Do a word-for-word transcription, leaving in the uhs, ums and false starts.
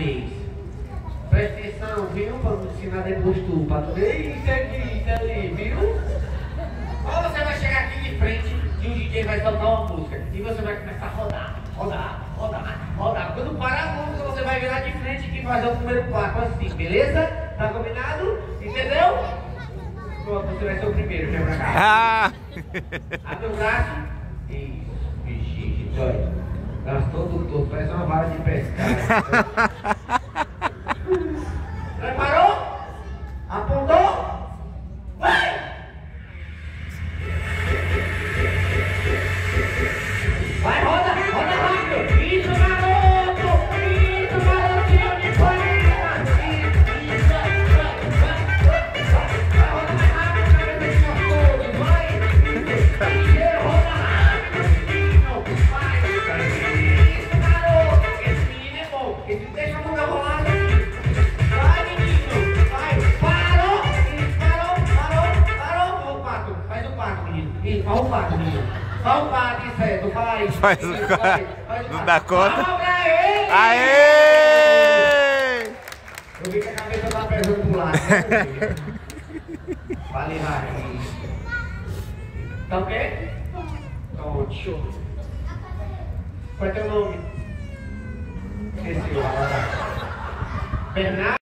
vez. Presta atenção, viu? Pra não ensinar depois tu, pra tu ver isso aqui, isso ali, viu? Ou você vai chegar aqui de frente e o D J vai soltar uma música e você vai começar a rodar, rodar, rodar, rodar. Quando parar a música, você vai virar de frente e fazer o primeiro quarto assim, beleza? Tá combinado? Entendeu? Pronto, você vai ser o primeiro, vem pra cá. Ah! Abre o braço. Isso, vixe, olha. Gastou tudo, tudo, parece uma vara de pescar. Preparou? Apontou? Vai! Vai, roda, roda rápido! Isso, garoto! Isso, garotinho de panela! Isso, isso, vai, vai, vai, vai, vai, roda mais rápido, cabeça todos, vai! Isso, roda rápido, menino! Vai, isso, garoto! Esse menino é bom, esse deixa a bunda rolada. Vai, menino! Vai, parou! Isso, parou, parou, parou! Faz o pato, faz o pato, menino! Isso, faz o pato, menino! Só o pato, isso aí, tu faz. Faz o isso, pato. Faz o Não pato. dá conta. Palma pra ele! Aê! Eu vi que a cabeça tá pesando pro lado. Né? Vale, vai. Tá ok? Pronto, show. Qual é teu nome? Esqueci o nome. Bernardo.